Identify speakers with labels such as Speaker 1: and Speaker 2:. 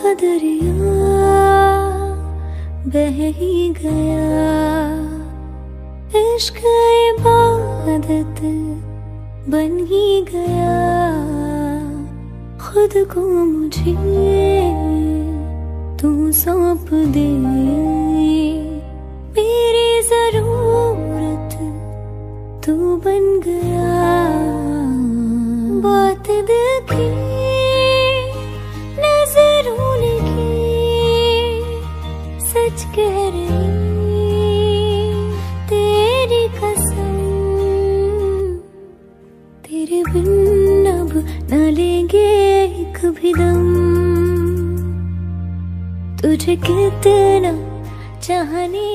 Speaker 1: दरिया बह ही गया, इश्क इबादत बन ही गया। खुद को मुझे तू सौंप दे, मेरी जरूरत तू बन गया। बात दिल की नजरों ने की, सच कह रही तेरी कसम। तेरे बिन अब न लेंगे एक भी दम, तुझे कितना चाहने